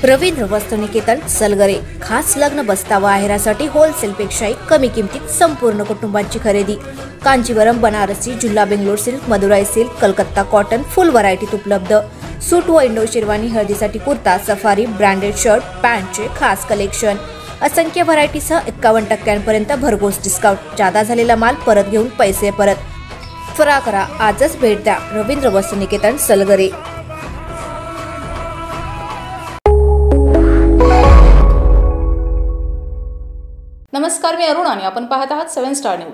रवींद्र वस्त्रनिकेतन सलगरे खास लग्न बस्तावा आहेरासाठी होलसेलपेक्षाही कमी किमतीत संपूर्ण कुटुंबाची खरेदी। कांजीवरम, बनारसी, झुल्ला Bangalore silk, Madurai silk, Calcutta cotton full व्हरायटीत उपलब्ध। सूट व इंडो शेरवानी, हळदीसाठी कुर्ता, सफारी, ब्रँडेड शर्ट, पॅन्टचे खास कलेक्शन। असंख्य व्हरायटीसह 51% भरघोस डिस्काउंट। जादा झालेला माल परत घेऊन पैसे परत। त्वरा करा, आजच भेट द्या रवींद्र वस्त्रनिकेतन सलगरे। नमस्कार, मी अरुण आणि आपण पाहत आहात 7 स्टार न्यूज।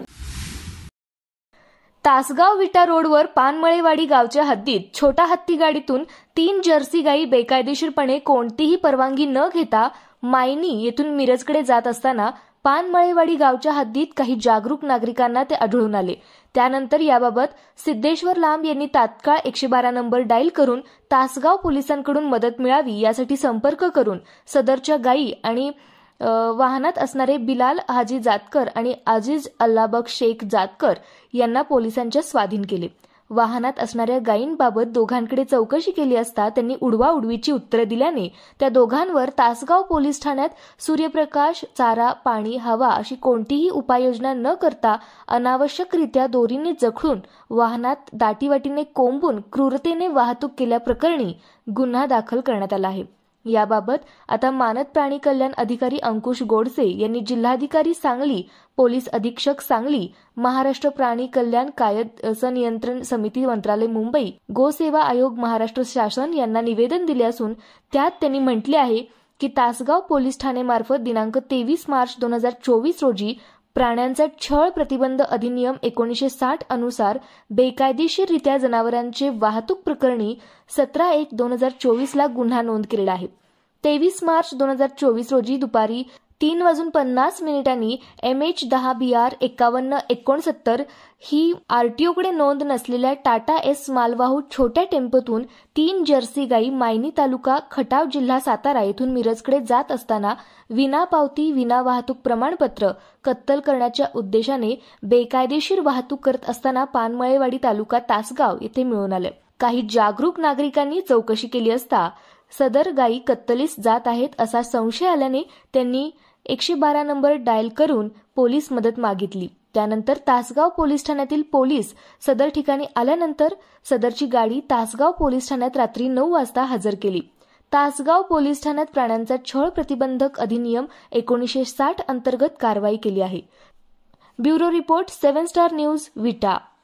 तासगाव विटा रोडवर पानमळेवाडी गावच्या हद्दीत छोटा हत्ती गाडीतून 3 जर्सी गायी बेकायदेशीरपणे कोणतीही परवानगी न घेता मायनी येथून मिरजकडे जात असताना पानमळेवाडी गावच्या हद्दीत काही जागरूक नागरिकांना ते आढळून आले। त्यानंतर याबाबत सिद्धेश्वर लांब यांनी तात्काळ 112 नंबर डायल करून तासगाव पोलिसांकडून मदत मिळावी यासाठी संपर्क करून सदरच्या गायी आणि वाहनात असणारे बिलाल हाजी जातकर आणि आजिज अल्लाबक शेख जातकर यांना पोलिसांच्या स्वाधीन केले। वाहनात असणाऱ्या गायींबाबत दोघांकडे चौकशी केली असता त्यांनी उडवाउडवीची उत्तरे दिल्याने त्या दोघांवर तासगाव पोलीस ठाण्यात सूर्यप्रकाश, चारा, पाणी, हवा अशी कोणतीही उपाययोजना न करता अनावश्यकरित्या दोरीने जखडून वाहनात दाटीवाटीने कोंबून क्रूरतेने वाहतूक केल्याप्रकरणी गुन्हा दाखल करण्यात आला आहे। याबाबत आता मानद प्राणी कल्याण अधिकारी अंकुश गोडसे यांनी जिल्हाधिकारी सांगली, पोलीस अधीक्षक सांगली, महाराष्ट्र प्राणी कल्याण कायदा नियंत्रण समिती मंत्रालय मुंबई, गोसेवा आयोग महाराष्ट्र शासन यांना निवेदन दिले असून त्यात त्यांनी म्हटले आहे की तासगाव पोलीस ठाणेमार्फत दिनांक 23 मार्च 2024 रोजी प्राण्यांचा छळ प्रतिबंध अधिनियम 1960 अनुसार बेकायदेशीररित्या जनावरांचे वाहतूक प्रकरणी 17/1/2024 ला गुन्हा नोंद केलेला आहे। 23 मार्च 2024 रोजी दुपारी 3:50 MH10 BR 5169 ही आरटीओकडे नोंद नसलेल्या टाटा एस मालवाहू छोट्या टेम्पोतून 3 जर्सी गायी मायनी तालुका खटाव जिल्हा सातारा येथून मिरजकडे जात असताना विना पावती, विना वाहतूक प्रमाणपत्र कत्तल करण्याच्या उद्देशाने बेकायदेशीर वाहतूक करत असताना पानमळेवाडी तालुका तासगाव येथे मिळून आले। काही जागरूक नागरिकांनी चौकशी केली असता सदर गायी कत्तलीस जात आहेत असा संशय आल्याने त्यांनी 112 नंबर डायल करून पोलीस मदत मागितली। त्यानंतर तासगाव पोलीस ठाण्यातील पोलीस सदर ठिकाणी आल्यानंतर सदरची गाडी तासगाव पोलीस ठाण्यात रात्री 9 वाजता हजर केली। तासगाव पोलीस ठाण्यात प्राण्यांचा छळ प्रतिबंधक अधिनियम 1960 अंतर्गत कारवाई केली आहे। ब्युरो रिपोर्ट 7 स्टार न्यूज विटा।